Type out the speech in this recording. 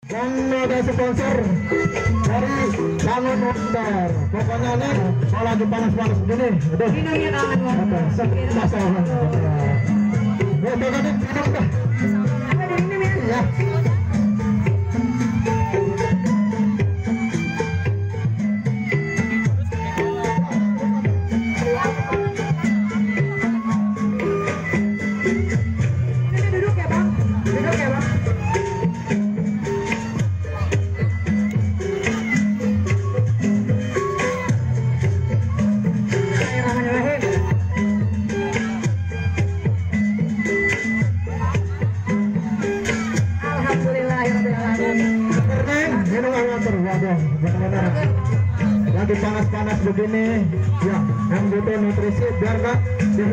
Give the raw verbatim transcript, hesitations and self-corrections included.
Dan ada sponsor dari Bangun Wonder. Pokoknya nih kalau lagi panas-panas begini, aduh. Minumnya kangen banget. Masalah. Ya, pokoknya minum dah. Apa dari minum ya? Ya. Ini duduk ya bang, duduk ya bang. Lagi panas-panas begini ya, yang butuh nutrisi biar gak